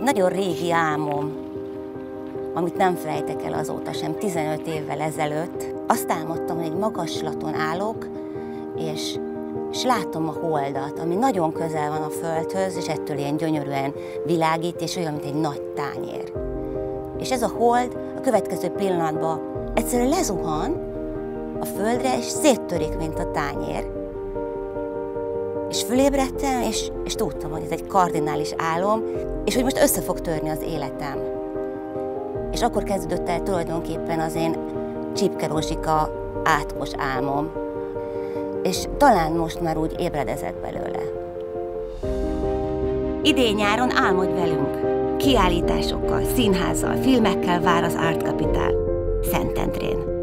nagyon régi álmom, amit nem felejtek el azóta sem, 15 évvel ezelőtt. Azt álmodtam, hogy egy magaslaton állok, és látom a holdat, ami nagyon közel van a Földhöz, és ettől ilyen gyönyörűen világít, és olyan, mint egy nagy tányér. És ez a hold a következő pillanatban egyszerűen lezuhan a földre, és széttörik, mint a tányér. És fölébredtem, és tudtam, hogy ez egy kardinális álom, és hogy most össze fog törni az életem. És akkor kezdődött el tulajdonképpen az én Csipke Rozsika átkos álmom. És talán most már úgy ébredezek belőle. Idén-nyáron álmodj velünk! Kiállításokkal, színházzal, filmekkel vár az Art Capital Szentendrén.